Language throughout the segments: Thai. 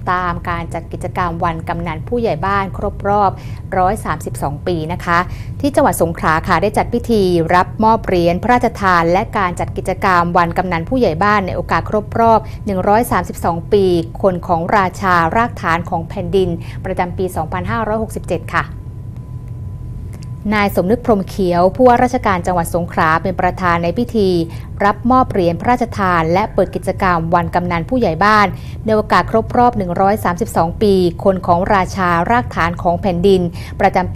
ตามการจัดกิจกรรมวันกำนันผู้ใหญ่บ้านครบรอบ132 ปีนะคะที่จังหวัดสงขลาค่ะได้จัดพิธีรับมอบเหรียญพระราชทานและการจัดกิจกรรมวันกำนันผู้ใหญ่บ้านในโอกาสครบรอบ132 ปีคนของราชารากฐานของแผ่นดินประจำปี 2567 ค่ะนายสมนึกพรหมเขียวผู้ว่าราชการจังหวัดสงขลาเป็นประธานในพิธีรับมอบเหรียญพระราชทานและเปิดกิจกรรมวันกำนันผู้ใหญ่บ้านในโอกาสครบรอบ132 ปีคนของราชารากฐานของแผ่นดินประจำปี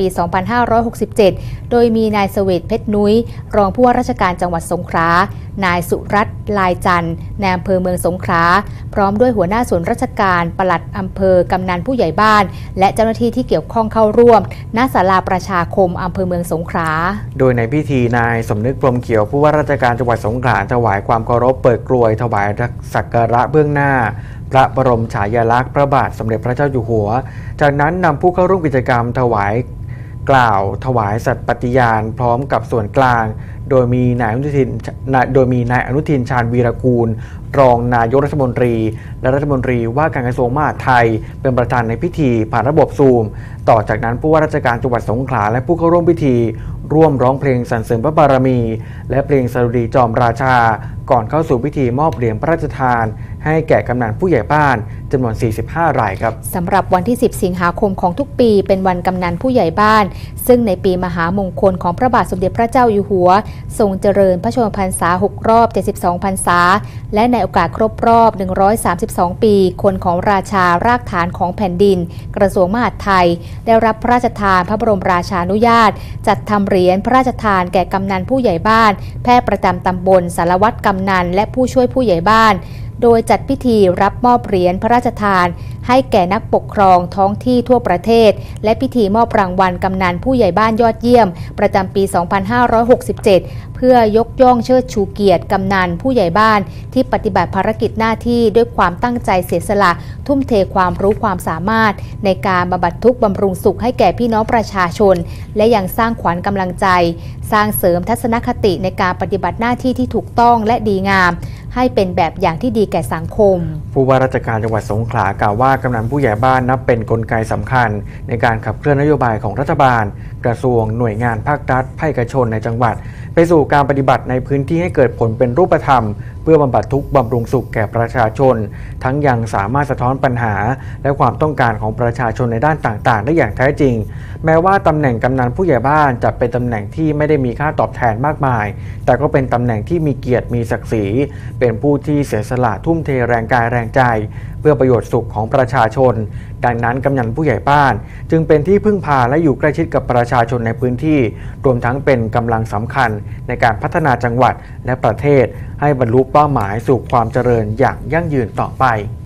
2567 โดยมีนายเสวตเพชรนุ้ยรองผู้ว่าราชการจังหวัดสงขลานายสุรัตน์ลายจันทร์ในอำเภอเมืองสงขลาพร้อมด้วยหัวหน้าส่วนราชการปลัดอำเภอกำนันผู้ใหญ่บ้านและเจ้าหน้าที่ที่เกี่ยวข้องเข้าร่วมณศาลาประชาคมอำเภอเมืองสงขลาโดยในพิธีนายสมนึกพรหมเขียวผู้ว่าราชการจังหวัดสงขลาถวายความเคารพเปิดกลวยถวายสักการะเบื้องหน้าพระบรมฉายาลักษณ์พระบาทสมเด็จพระเจ้าอยู่หัวจากนั้นนำผู้เข้าร่วมกิจกรรมถวายกล่าวถวายสัตย์ปฏิญาณพร้อมกับส่วนกลางโดยมีนายอนุทินชาญวีรกูลรองนายกรัฐมนตรีและรัฐมนตรีว่าการกระทรวงมหาดไทยเป็นประธานในพิธีผ่านระบบซูมต่อจากนั้นผู้ว่าราชการจังหวัดสงขลาและผู้เข้าร่วมพิธีร่วมร้องเพลงสรรเสริญพระบารมีและเพลงสดุดีจอมราชาก่อนเข้าสู่พิธีมอบเหรียญพระราชทานให้แก่กำนันผู้ใหญ่บ้านจำนวน45 รายครับสำหรับวันที่10 สิงหาคมของทุกปีเป็นวันกำนันผู้ใหญ่บ้านซึ่งในปีมหามงคลของพระบาทสมเด็จพระเจ้าอยู่หัวทรงเจริญพระชนมพรรษา6 รอบ 72 พรรษาและในโอกาสครบรอบ132 ปีคนของราชารากฐานของแผ่นดินกระทรวงมหาดไทยได้รับพระราชทานพระบรมราชานุญาตจัดทำเหรียญพระราชทานแก่กำนันผู้ใหญ่บ้านแพทย์ประจำตำบลสารวัตรกำนันและผู้ช่วยผู้ใหญ่บ้านโดยจัดพิธีรับมอบเหรียญพระราชทานให้แก่นักปกครองท้องที่ทั่วประเทศและพิธีมอบรางวัลกำนันผู้ใหญ่บ้านยอดเยี่ยมประจำปี 2567 เพื่อยกย่องเชิดชูเกียรติกำนันผู้ใหญ่บ้านที่ปฏิบัติภารกิจหน้าที่ด้วยความตั้งใจเสียสละทุ่มเทความรู้ความสามารถในการบำบัดทุกข์บำรุงสุขให้แก่พี่น้องประชาชนและยังสร้างขวัญกำลังใจสร้างเสริมทัศนคติในการปฏิบัติหน้าที่ที่ถูกต้องและดีงามให้เป็นแบบอย่างที่ดีแก่สังคมผู้ว่าราชการจังหวัดสงขลากล่าวว่ากำนันผู้ใหญ่บ้านนับเป็นกลไกสำคัญในการขับเคลื่อนนโยบายของรัฐบาลกระทรวงหน่วยงานภาครัฐภาคเอกชนในจังหวัดไปสู่การปฏิบัติในพื้นที่ให้เกิดผลเป็นรูปธรรมเพื่อบำบัดทุกข์บำรุงสุขแก่ประชาชนทั้งยังสามารถสะท้อนปัญหาและความต้องการของประชาชนในด้านต่างๆได้อย่างแท้จริงแม้ว่าตำแหน่งกำนันผู้ใหญ่บ้านจะเป็นตำแหน่งที่ไม่ได้มีค่าตอบแทนมากมายแต่ก็เป็นตำแหน่งที่มีเกียรติมีศักดิ์ศรีเป็นผู้ที่เสียสละทุ่มเทแรงกายแรงใจเพื่อประโยชน์สุขของประชาชนดังนั้นกำนันผู้ใหญ่บ้านจึงเป็นที่พึ่งพาและอยู่ใกล้ชิดกับประชาชนในพื้นที่รวมทั้งเป็นกำลังสำคัญในการพัฒนาจังหวัดและประเทศให้บรรลุเป้าหมายสู่ความเจริญอย่างยั่งยืนต่อไป